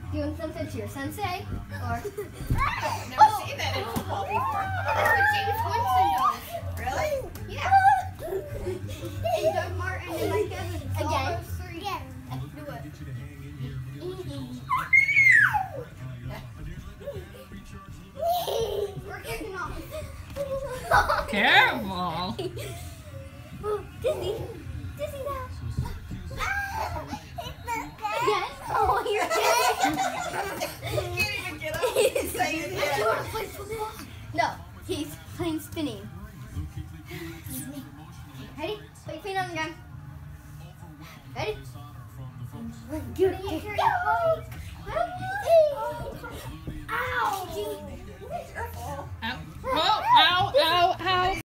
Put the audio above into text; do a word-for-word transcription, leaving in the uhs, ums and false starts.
doing something to your sensei? Or I've never seen that in football before. that's what James Winston does. Really? Yeah. And Doug Martin and Mike Evans. All Again? those three. Again. Do it. We're kicking off. Careful. Disney. Disney now. Again? Oh, you're You can't even get up and say it Do you yet. want to play football? No, he's playing spinning. Ready? Put your feet on the ground. Ready? Good. Go.